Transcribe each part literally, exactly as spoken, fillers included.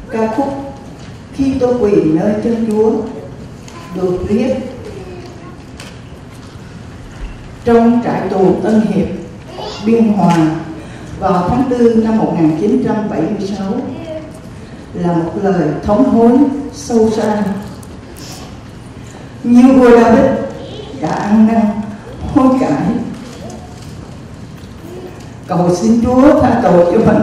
Ca khúc Khi tôi quỳ nơi chân Chúa được viết trong trại tù Tân Hiệp, Biên Hòa vào tháng tư năm một nghìn chín trăm bảy mươi sáu, là một lời thống hối sâu xa. Như vua David đã ăn năn hối cải, cầu xin Chúa tha tội cho mình.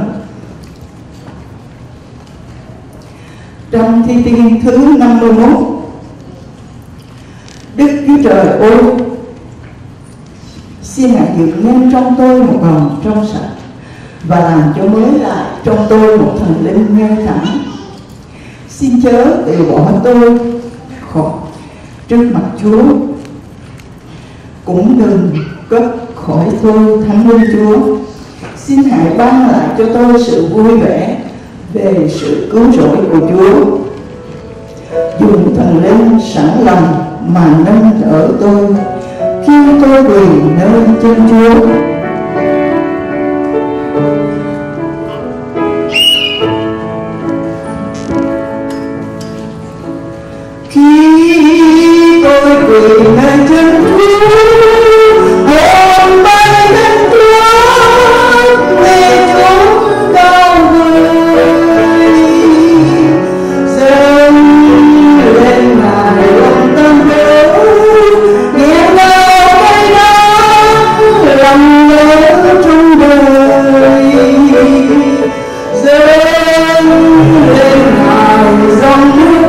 Trong thi tiên thứ năm mươi mốt: Đức Chúa Trời ơi, xin Ngài dựng nên trong tôi một lòng trong sạch, và làm cho mới lại trong tôi một thần linh ngay thẳng. Xin chớ từ bỏ tôi khỏi trước mặt Chúa, cũng đừng cất khỏi tôi thánh linh Chúa. Xin Hãy ban lại cho tôi sự vui vẻ về sự cứu rỗi của Chúa. Dùng thần linh sẵn lòng mà nâng đỡ tôi khi tôi quỳ nơi chân Chúa. Khi tôi quỳ nơi chân Chúa, hồn bay lên Chúa về chốn cao vời, dâng lên Ngài lòng tâm nhớ, nghe lời cây đắng lòng nhớ trong đời, dâng lên Ngài dòng nước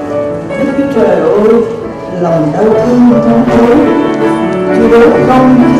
lòng đau thương trong Chúa, Chúa không